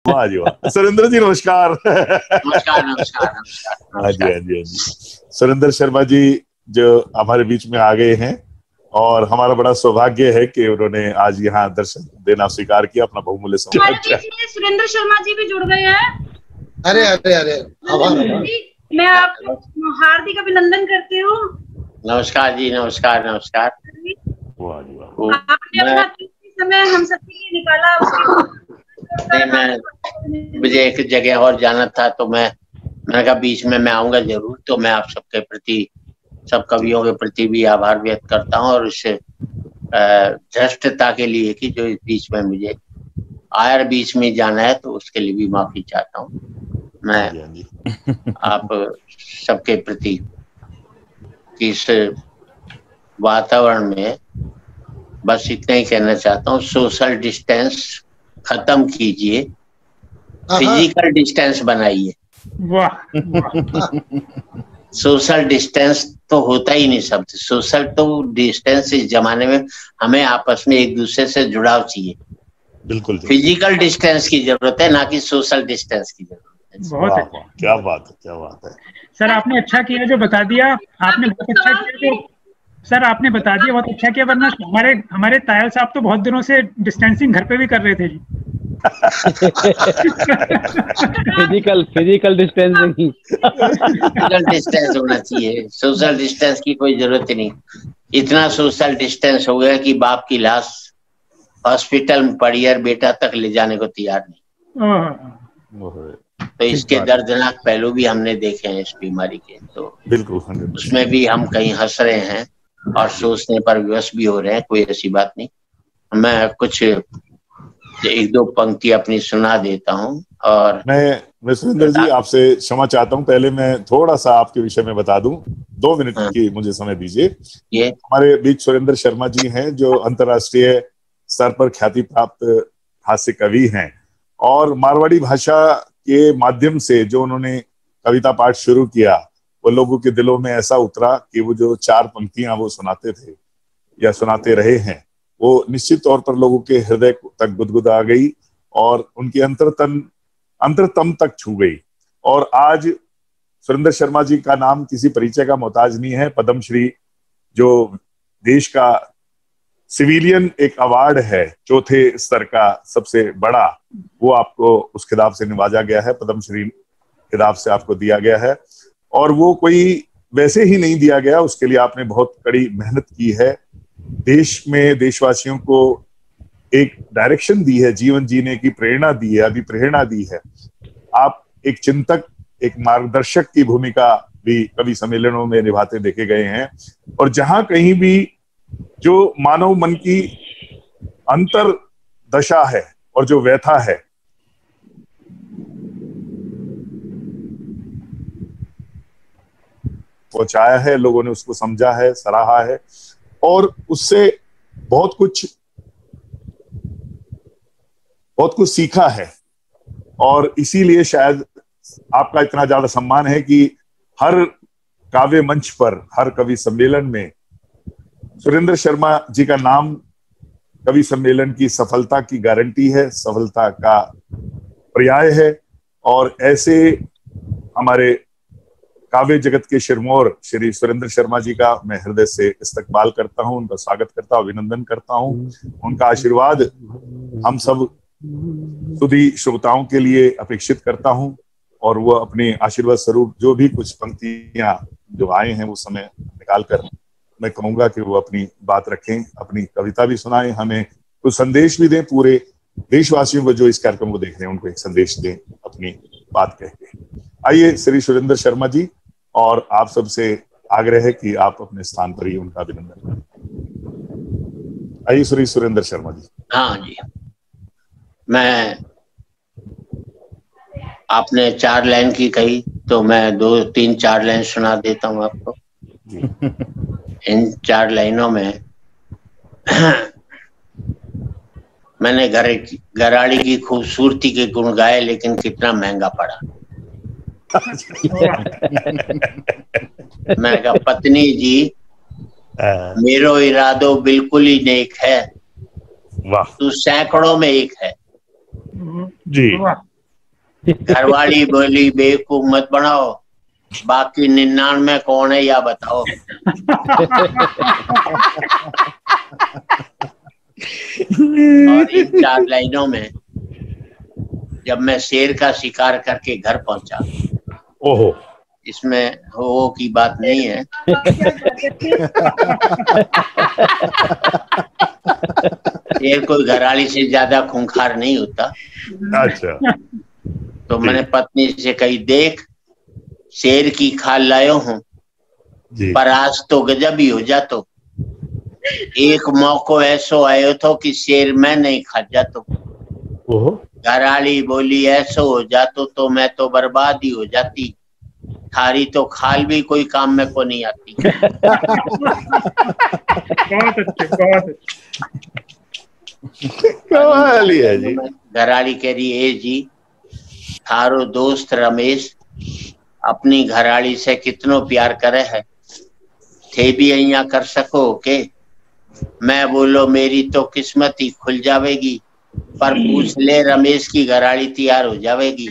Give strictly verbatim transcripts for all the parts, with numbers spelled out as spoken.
वाह जी वाह। सुरेंद्र जी नमस्कार। नमस्कार नमस्कार नमस्कार। हाँ जी हाँ जी हाँ जी। सुरेंद्र शर्मा जी जो हमारे बीच में आ गए हैं और हमारा बड़ा सौभाग्य है कि उन्होंने आज यहाँ दर्शन देना स्वीकार किया, अपना बहुमूल्य समय। हमारे बीच में सुरेंद्र शर्मा जी भी जुड़ गए हैं। अरे अरे अरे मैं आपको हार्दिक अभिनंदन करती हूँ। नमस्कार जी नमस्कार नमस्कार। वाह जी वाह। आपने अपना कीमती समय हम सबके लिए निकाला। नहीं, मैं मुझे एक जगह और जाना था तो मैं मैंने कहा बीच में मैं आऊंगा जरूर। तो मैं आप सबके प्रति, सब कवियों के प्रति भी आभार व्यक्त करता हूँ और इस धृष्टता के लिए कि जो इस बीच में मुझे आयर बीच में जाना है तो उसके लिए भी माफी चाहता हूँ मैं आप सबके प्रति। इस वातावरण में बस इतना ही कहना चाहता हूँ, सोशल डिस्टेंस खत्म कीजिए, फिजिकल डिस्टेंस बनाइए। वाह। सोशल डिस्टेंस तो होता ही नहीं शब्द, सोशल तो डिस्टेंस इस जमाने में हमें आपस में एक दूसरे से जुड़ाव चाहिए। बिल्कुल फिजिकल डिस्टेंस की जरूरत है, ना कि सोशल डिस्टेंस की जरूरत है। बहुत अच्छा। क्या बात है, क्या बात है सर, आपने अच्छा किया जो बता दिया। आपने बहुत अच्छा किया जो सर आपने बता दिया, बहुत अच्छा किया। वरना हमारे हमारे तायल साहब तो बहुत दिनों से डिस्टेंसिंग घर पे भी कर रहे थे जी। फिजिकल फिजिकल डिस्टेंसिंग ही फिजिकल डिस्टेंस होना चाहिए, सोशल डिस्टेंस की कोई जरूरत ही नहीं। इतना सोशल डिस्टेंस हो गया कि बाप की लाश हॉस्पिटल में पड़ी है, बेटा तक ले जाने को तैयार नहीं। तो इसके दर्दनाक पहलू भी हमने देखे हैं इस बीमारी के। तो बिल्कुल उसमें भी हम कहीं हंस रहे हैं और सोचने पर विवश भी हो रहे हैं, कोई ऐसी बात नहीं। मैं कुछ एक दो पंक्ति अपनी सुना देता हूँ। और मैं मैं सुरेंद्र जी आपसे क्षमा चाहता हूँ, पहले मैं थोड़ा सा आपके विषय में बता दूं, दो मिनट की मुझे समय दीजिए। ये हमारे बीच सुरेंद्र शर्मा जी हैं जो अंतर्राष्ट्रीय स्तर पर ख्याति प्राप्त हास्य कवि हैं और मारवाड़ी भाषा के माध्यम से जो उन्होंने कविता पाठ शुरू किया वो लोगों के दिलों में ऐसा उतरा कि वो जो चार पंक्तियां वो सुनाते थे या सुनाते रहे हैं वो निश्चित तौर पर लोगों के हृदय तक गुदगुदा गई और उनकी अंतरतन अंतरतम तक छू गई। और आज सुरेंद्र शर्मा जी का नाम किसी परिचय का मोहताज नहीं है। पद्मश्री जो देश का सिविलियन एक अवार्ड है, चौथे स्तर का सबसे बड़ा, वो आपको उस खिताब से नवाजा गया है, पद्मश्री खिताब से आपको दिया गया है। और वो कोई वैसे ही नहीं दिया गया, उसके लिए आपने बहुत कड़ी मेहनत की है, देश में देशवासियों को एक डायरेक्शन दी है, जीवन जीने की प्रेरणा दी है, अभिप्रेरणा दी है। आप एक चिंतक, एक मार्गदर्शक की भूमिका भी कवि सम्मेलनों में निभाते देखे गए हैं। और जहां कहीं भी जो मानव मन की अंतर दशा है और जो व्यथा है, पहुंचाया है, लोगों ने उसको समझा है, सराहा है और उससे बहुत कुछ बहुत कुछ सीखा है। और इसीलिए शायद आपका इतना ज्यादा सम्मान है कि हर काव्य मंच पर, हर कवि सम्मेलन में सुरेंद्र शर्मा जी का नाम कवि सम्मेलन की सफलता की गारंटी है, सफलता का पर्याय है। और ऐसे हमारे काव्य जगत के शिरमौर श्री सुरेंद्र शर्मा जी का मैं हृदय से इस्तकबाल करता हूं, उनका स्वागत करता हूं, अभिनंदन करता हूं। उनका आशीर्वाद हम सब सुधी श्रोताओं के लिए अपेक्षित करता हूं और वो अपने आशीर्वाद स्वरूप जो भी कुछ पंक्तियां जो आए हैं वो समय निकाल कर मैं कहूंगा कि वो अपनी बात रखें, अपनी कविता भी सुनाएं, हमें कुछ संदेश भी दें, पूरे देशवासियों को जो इस कार्यक्रम को देख रहे हैं उनको एक संदेश दें अपनी बात कह के। आइए श्री सुरेंद्र शर्मा जी, और आप सबसे आग्रह है कि आप अपने स्थान पर ही उनका अभिनंदन करें। आइए श्री सुरेंद्र शर्मा जी। हाँ जी, मैं आपने चार लाइन की कही तो मैं दो तीन चार लाइन सुना देता हूँ आपको। इन चार लाइनों में मैंने घर घराड़ी की खूबसूरती के गुण गाए लेकिन कितना महंगा पड़ा। मैं कहा पत्नी जी मेरो इरादो बिल्कुल ही नेक है, वाह, तू सैकड़ों में एक है जी, घरवाली बोली बेवकूफ मत बनाओ, बाकी निन्यानवे कौन है या बताओ। और इन चार लाइनों में जब मैं शेर का शिकार करके घर पहुंचा, ओहो, इसमें वो की बात नहीं है। शेर कोई घराली से ज्यादा खूंखार नहीं होता। अच्छा। तो मैंने पत्नी से कही, देख शेर की खाल लायो हूँ, पर आज तो गजब ही हो जातो। एक मौको ऐसो आयो तो कि शेर मैं नहीं खा जातो। घराली बोली ऐसो हो जातो तो मैं तो बर्बाद ही हो जाती, थारी तो खाल भी कोई काम में को नहीं आती। बहुत अच्छे, बहुत कमाल है जी। घराली कह रही है जी, थारो दोस्त रमेश अपनी घराली से कितनो प्यार करे है, थे भी अहिया कर सको के। मैं बोलो मेरी तो किस्मत ही खुल जावेगी, पर पूछ ले रमेश की घराली तैयार हो जावेगी।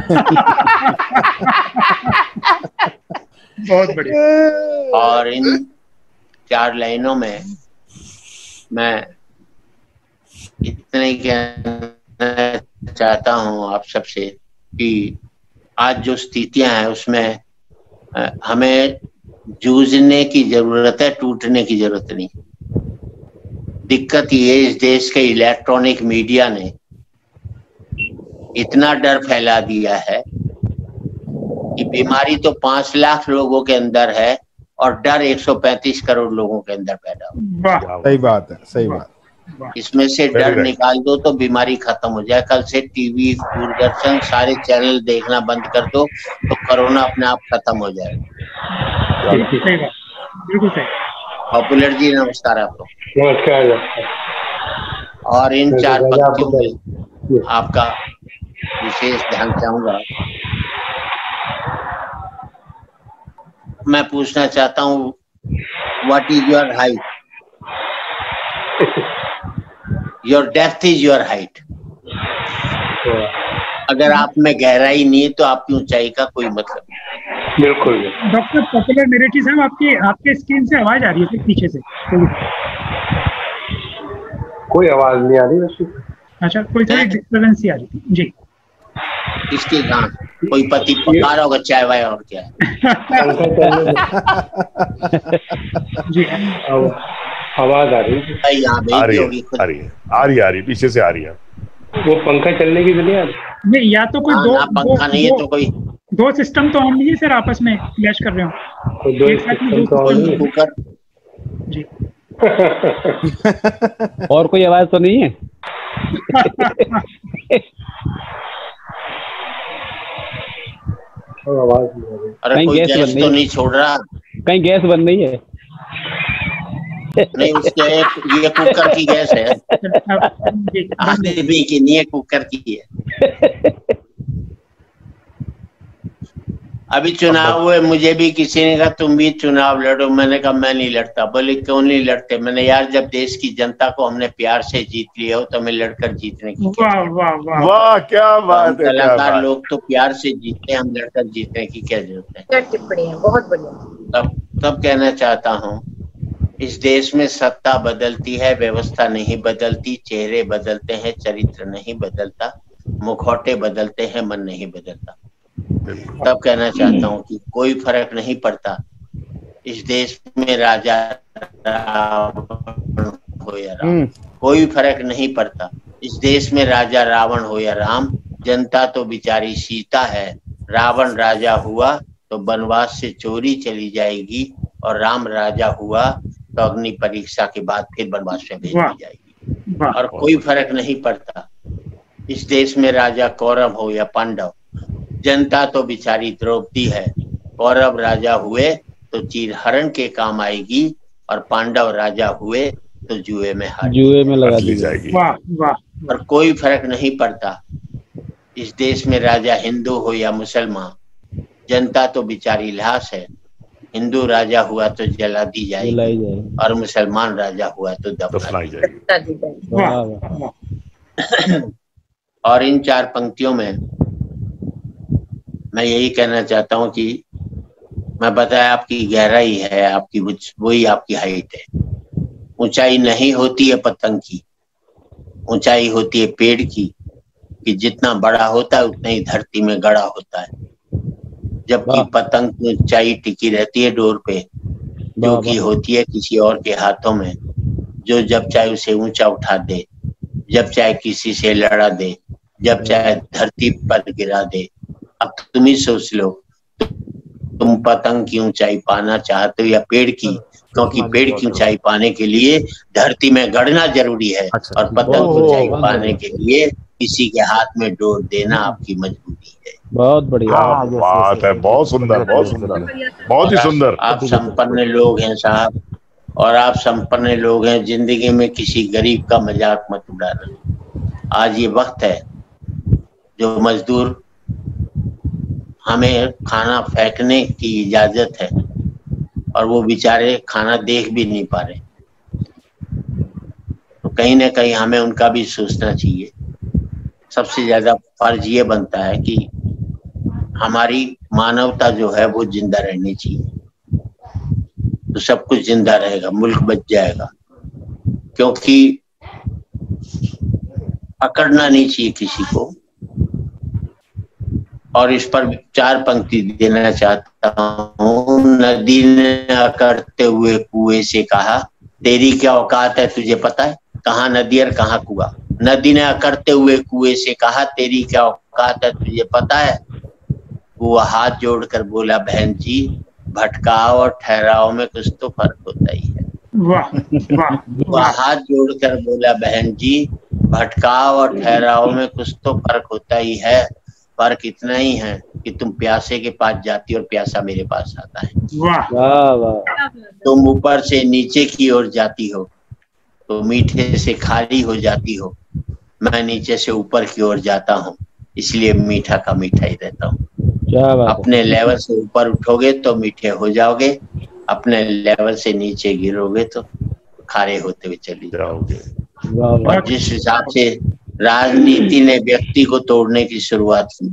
बहुत बढ़िया। और इन चार लाइनों में मैं इतने ही कहना चाहता हूँ आप सबसे कि आज जो स्थितियां हैं उसमें हमें जूझने की जरूरत है, टूटने की जरूरत नहीं। दिक्कत ये इस देश के इलेक्ट्रॉनिक मीडिया ने इतना डर फैला दिया है कि बीमारी तो पांच लाख लोगों के अंदर है और डर एक सौ पैंतीस करोड़ लोगों के अंदर पैदा हो। सही बात है, सही बात। इसमें से डर निकाल दो तो बीमारी खत्म हो जाए। कल से टीवी, दूरदर्शन सारे चैनल देखना बंद कर दो तो कोरोना अपने आप खत्म हो जाएगा। सही बात, बिल्कुल सही। पॉपुलर जी नमस्कार आपको। नमस्कार। और इन चार पंक्तियों में आपका विशेष ध्यान चाहूंगा। मैं पूछना चाहता हूँ, what is your height? Your depth is your height. अगर आप में गहराई नहीं है तो आपकी ऊंचाई का कोई मतलब नहीं। बिल्कुल। डॉक्टर पॉपुलर मेरेठी साहब, आपकी आपके स्क्रीन से आवाज आ रही है पीछे से। कोई आवाज नहीं आ रही वैसे। अच्छा, कोई थोड़ी डिस्टर्बेंस ही आ रही थी जी। किसके कहाँ? कोई पति पका रहा होगा चाय वाय और क्या जी। आवाज आ रही है। यहाँ आ रही है, आ रही है, आ रही है, आ रही है, पीछे से आ रही है। वो पंखा चलने की दुनिया नहीं, या तो कोई दो पंखा नहीं है तो कोई दो सिस्टम तो हम नहीं है सर, आपस में क्लैश कर रहे हो। दो सिस्टम तो कुकर जी। और कोई आवाज तो नहीं है? आवाज नहीं आ रही। अरे कोई गैस, गैस तो नहीं छोड़ रहा? कहीं गैस बन रही है? नहीं, उसके ये कुकर की गैस है। आदमी की नहीं है, कुकर की है। अभी चुनाव हुए, मुझे भी किसी ने कहा तुम भी चुनाव लड़ो। मैंने कहा मैं नहीं लड़ता। बोले क्यों नहीं लड़ते? मैंने यार जब देश की जनता को हमने प्यार से जीत लिया हो तो हमें लड़कर जीतने की वाह वाह वाह वाह, क्या बात है। कलाकार लोग तो प्यार से जीतते हैं, हम लड़कर जीतने की क्या जरूरत है? क्या टिप्पणी है, बहुत बढ़िया। तब तब कहना चाहता हूँ, इस देश में सत्ता बदलती है, व्यवस्था नहीं बदलती। चेहरे बदलते हैं, चरित्र नहीं बदलता। मुखौटे बदलते हैं, मन नहीं बदलता। तब कहना चाहता हूँ कि कोई फर्क नहीं पड़ता इस देश में राजा रावण हो या राम, कोई फर्क नहीं पड़ता इस देश में राजा रावण हो या राम। जनता तो बेचारी सीता है। रावण राजा हुआ तो वनवास से चोरी चली जाएगी, और राम राजा हुआ तो अग्नि परीक्षा के बाद फिर वनवास में भेज दी जाएगी। और कोई फर्क नहीं पड़ता इस देश में राजा कौरव हो या पांडव। जनता तो बेचारी द्रौपदी है। कौरव राजा हुए तो चीरहरण के काम आएगी, और पांडव राजा हुए तो जुए में हार जुए में लगा दी जाएगी। वाह वाह। पर कोई फर्क नहीं पड़ता इस देश में राजा हिंदू हो या मुसलमान। जनता तो बेचारी लाश है। हिंदू राजा हुआ तो जला दी जाएगी, और मुसलमान राजा हुआ तो दफनाई जाएगी। वाह। और इन चार पंक्तियों में मैं यही कहना चाहता हूँ कि मैं बताया आपकी गहराई है, आपकी वही आपकी हाइट है। ऊंचाई नहीं होती है पतंग की, ऊंचाई होती है पेड़ की, कि जितना बड़ा होता है उतना ही धरती में गड़ा होता है। जबकि पतंग की ऊंचाई टिकी रहती है डोर पे, जो कि होती है किसी और के हाथों में, जो जब चाहे उसे ऊंचा उठा दे, जब चाहे किसी से लड़ा दे, जब चाहे धरती पर गिरा दे। अब तुम ही सोच लो, तुम पतंग की ऊंचाई पाना चाहते हो या पेड़ की? क्योंकि पेड़ की ऊंचाई पाने के लिए धरती में गड़ना जरूरी है, और पतंग की ऊंचाई पाने के लिए किसी के हाथ में डोर देना आपकी मजबूरी है। बहुत बढ़िया बात है, बहुत सुंदर, बहुत सुंदर, बहुत ही सुंदर। आप संपन्न लोग हैं साहब, और आप संपन्न लोग हैं, जिंदगी में किसी गरीब का मजाक मत उड़ाना। आज ये वक्त है जो मजदूर, हमें खाना फेंकने की इजाजत है और वो बेचारे खाना देख भी नहीं पा रहे, तो कहीं ना कहीं हमें उनका भी सोचना चाहिए। सबसे ज्यादा फर्ज ये बनता है कि हमारी मानवता जो है वो जिंदा रहनी चाहिए, तो सब कुछ जिंदा रहेगा, मुल्क बच जाएगा। क्योंकि अकड़ना नहीं चाहिए किसी को। और इस पर चार पंक्ति देना चाहता हूँ। नदी ने अकड़ते हुए कुएं से कहा, तेरी क्या औकात है तुझे पता है? कहाँ नदी और कहाँ कुआं। नदी ने अकड़ते हुए कुएं से कहा, तेरी क्या औकात है तुझे पता है? वो हाथ जोड़कर बोला, बहन जी भटकाव और ठहराव में कुछ तो फर्क होता ही है। वाह वाह वो हाथ जोड़कर बोला, बहन जी भटकाव और ठहराव में कुछ तो फर्क होता ही है। फर्क इतना ही है कि तुम प्यासे के पास जाती और प्यासा मेरे पास आता है। वाह वाह वाह। तुम ऊपर से नीचे की ओर जाती हो तो मीठे से खारी हो जाती हो, मैं नीचे से ऊपर की ओर जाता हूँ, इसलिए मीठा का मीठा ही रहता हूँ। क्या बात है। अपने लेवल से ऊपर उठोगे तो मीठे हो जाओगे, अपने लेवल से नीचे गिरोगे तो खारे होते हुए चली जाओगे। वाह वाह। और जिस हिसाब से राजनीति ने व्यक्ति को तोड़ने की शुरुआत की,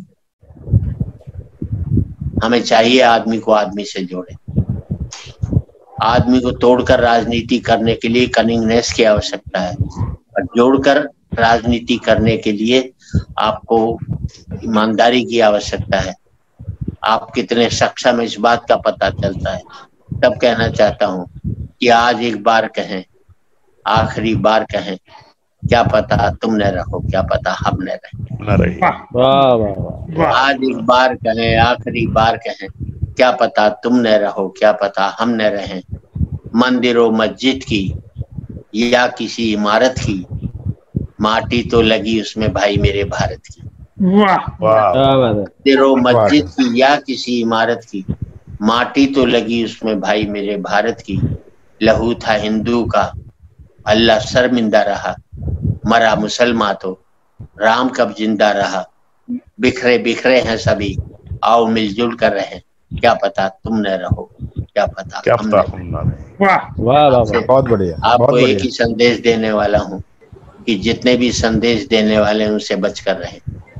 हमें चाहिए आदमी को आदमी से जोड़े। आदमी को तोड़कर राजनीति करने के लिए कनिंगनेस की आवश्यकता है, और जोड़कर राजनीति करने के लिए आपको ईमानदारी की आवश्यकता है। आप कितने सक्षम हैं इस बात का पता चलता है। तब कहना चाहता हूँ कि आज एक बार कहें, आखिरी बार कहें, क्या पता तुम न रहो, क्या पता हम न रहें। वाह वाह वाह। आज एक बार कहें, आखिरी बार कहें, क्या पता तुम न रहो, क्या पता हम न रहें। मंदिरों मस्जिद की या किसी इमारत की, माटी तो लगी उसमें भाई मेरे भारत की। वाह वाह। मंदिरों मस्जिद की या किसी इमारत की, माटी तो लगी उसमें भाई मेरे भारत की। लहू था हिंदू का, अल्लाह शर्मिंदा रहा, मरा मुसलमान तो राम कब जिंदा रहा। बिखरे बिखरे हैं सभी, आओ मिलजुल कर रहे, क्या पता तुम न रहो, क्या पता क्या हम पता न हम ना रहें। वाह वाह वाह वाह। बहुत बढ़िया। आपको एक ही संदेश देने वाला हूँ कि जितने भी संदेश देने वाले हैं उनसे बचकर रहें।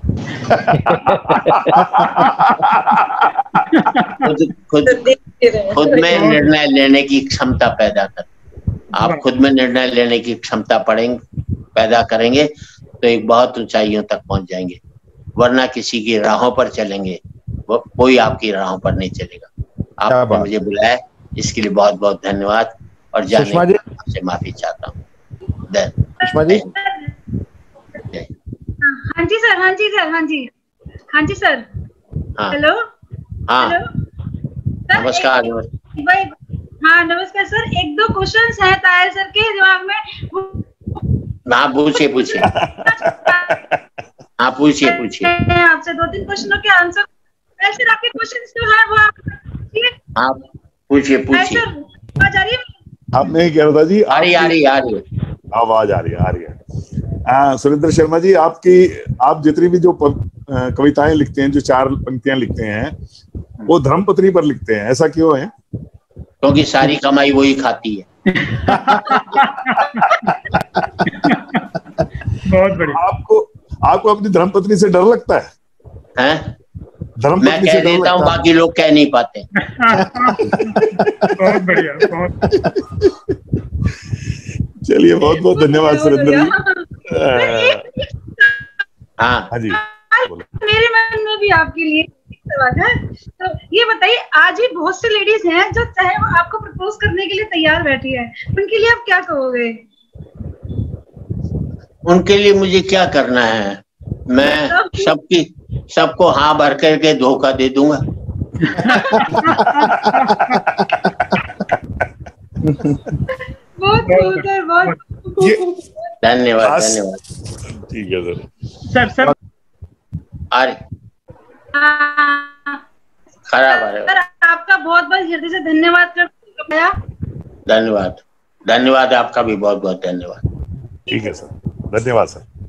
खुद खुद खुद में निर्णय लेने की क्षमता पैदा कर। आप खुद में निर्णय लेने की क्षमता पड़ेंगे पैदा करेंगे तो एक बहुत ऊंचाइयों तक पहुंच जाएंगे, वरना किसी की राहों पर चलेंगे, वो कोई आपकी राहों पर नहीं चलेगा। आपने मुझे बुलाया इसके लिए बहुत बहुत धन्यवाद, और जाने आपसे माफी चाहता हूँ। सुषमा जी। हाँ जी सर, हाँ जी सर, हाँ जी, हाँ जी सर। हाँ हेलो। हाँ हेलो नमस्कार। भाई हाँ नमस्कार सर। एक दो क्वेश्चंस हैं ताहिर सर के दिमाग में। हाँ पूछिए पूछिए। हाँ पूछिए पूछिए। आपसे दो तीन क्वेश्चनों के आंसर, ऐसे आपके क्वेश्चंस जो है वो आप हाँ पूछिए पूछिए। आवाज आ रही है? आप नहीं कह रहा था जी। आ रही आ रही आ रही है आवाज आ रही है आ रही है। हाँ सुरेंद्र शर्मा जी, आपकी आप जितनी भी जो कविताएं लिखते हैं, जो चार पंक्तियां लिखते हैं, वो धर्मपत्नी पर लिखते हैं, ऐसा क्यों है? क्योंकि सारी कमाई वही खाती है। बहुत बढ़िया। आपको आपको अपनी धर्मपत्नी से डर लगता है? हैं? धर्म मैं कह देता हूँ, बाकी लोग कह नहीं पाते। बहुत बढ़िया, बहुत। चलिए, बहुत बहुत धन्यवाद सुरेंद्र जी। हाँ हाँ जी, मेरे मन में भी आपके लिए सवाल है। तो ये बताइए, आज ही बहुत सी लेडीज हैं जो चाहे वो आपको प्रपोज करने के लिए तैयार बैठी है, उनके लिए आप क्या कहोगे? उनके लिए मुझे क्या करना है? मैं सबकी सबको हाँ भर करके धोखा दे दूंगा। बहुत सुंदर, बहुत धन्यवाद, धन्यवाद। ठीक है सर सर। सर अरे खराब आ रहा सर, आपका बहुत बहुत हृदय से धन्यवाद करते हैं। धन्यवाद, धन्यवाद आपका भी बहुत बहुत धन्यवाद। ठीक है सर, धन्यवाद सर।